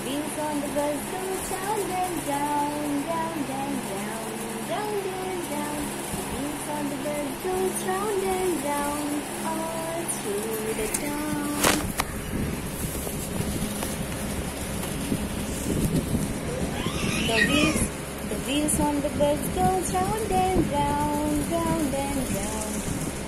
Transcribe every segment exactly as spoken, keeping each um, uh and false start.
wheels on the bus go round and round, round and round, round and round. The wheels on the bus goes round and round all through the town. The wheels, the wheels on the bus goes round and round, round and round.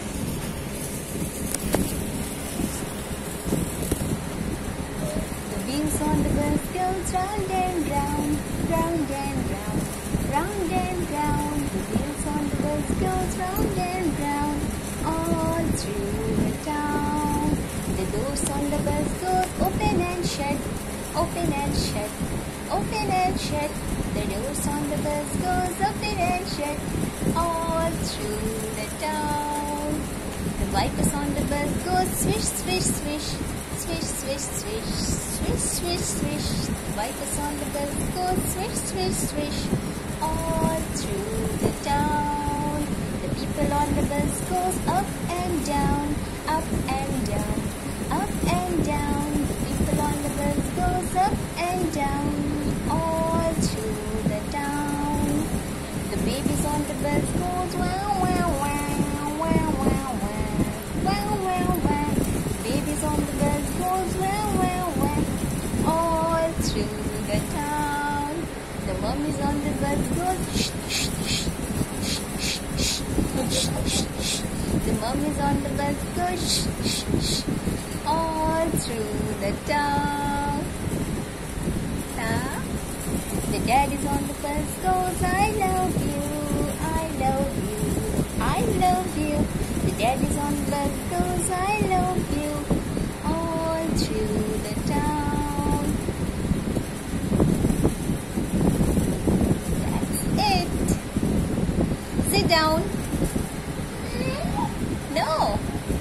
The wheels on the bus goes round and round, round and round, round and round. The wheels on the bus goes round and round all through the town. The doors on the bus go open and shut, open and shut, open and shut. The doors on the bus goes open and shut all through the town. The wipers on the bus go swish, swish, swish, swish, swish, swish, swish, swish, swish. The wipers on the bus go swish, swish, swish all through the town. The people on the bus goes up and down, up and down, up and down. The people on the bus goes up and down all through the town. The babies on the bus goes wow, wow, wow, wow, wow, wow, wow, wow, wow. The babies on the bus goes wow, wow, wow, all through the town. The mummies on the bus goes shh, shh, shh, shh, shh, shh, shh, shh. The mummies on the bus go shh, shh, shh, all through the town. Huh? The daddies on the bus goes I love you, I love you, I love you. The daddies on the bus goes I love you all through the town. That's it. Sit down. No.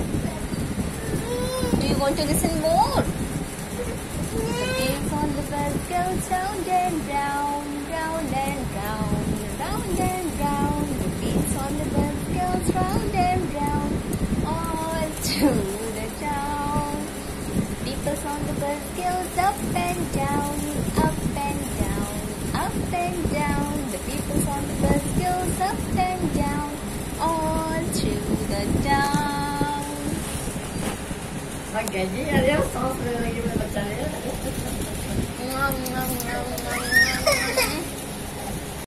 Do you want to listen more? The wheels on the bus goes round and round, round and round, round and round. The wheels on the bus goes round and round all through the town. People on the bus goes up and down, up and down, up and down. The people on the bus goes up and down all through the town. Oke, jadi ada saus lagi macam ni.